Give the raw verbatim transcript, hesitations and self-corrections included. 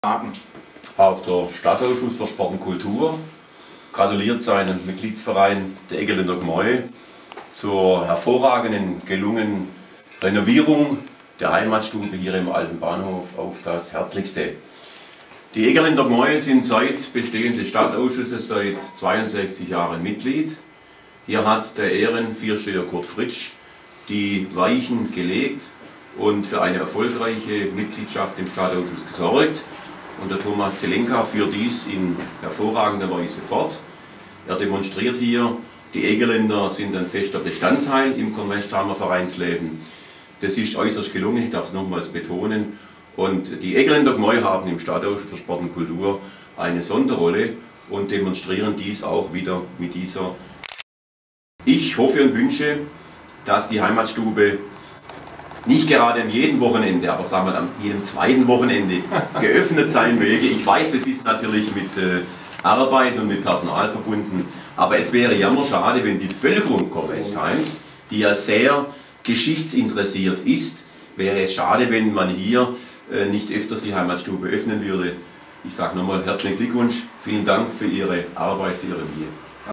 Sagen. Auch der Stadtausschuss für Sport und Kultur gratuliert seinem Mitgliedsverein der Egerländer Gmäue zur hervorragenden, gelungenen Renovierung der Heimatstube hier im Alten Bahnhof auf das Herzlichste. Die Egerländer Gmäue sind seit Bestehen des Stadtausschusses seit zweiundsechzig Jahren Mitglied. Hier hat der Ehrenviersteher Kurt Fritsch die Weichen gelegt und für eine erfolgreiche Mitgliedschaft im Stadtausschuss gesorgt. Und der Thomas Zelenka führt dies in hervorragender Weise fort. Er demonstriert hier, die Egerländer sind ein fester Bestandteil im Kornwestheimer Vereinsleben. Das ist äußerst gelungen, ich darf es nochmals betonen. Und die Egerländer Gmäue haben im Stadtausschuss für Sport und Kultur eine Sonderrolle und demonstrieren dies auch wieder mit dieser. Ich hoffe und wünsche, dass die Heimatstube nicht gerade an jedem Wochenende, aber sagen wir an jedem zweiten Wochenende geöffnet sein möge. Ich weiß, es ist natürlich mit äh, Arbeit und mit Personal verbunden, aber es wäre jammer schade, wenn die Bevölkerung Kornwestheims, die ja sehr geschichtsinteressiert ist, wäre es schade, wenn man hier äh, nicht öfters die Heimatstube öffnen würde. Ich sage nochmal herzlichen Glückwunsch, vielen Dank für Ihre Arbeit, für Ihre Mühe.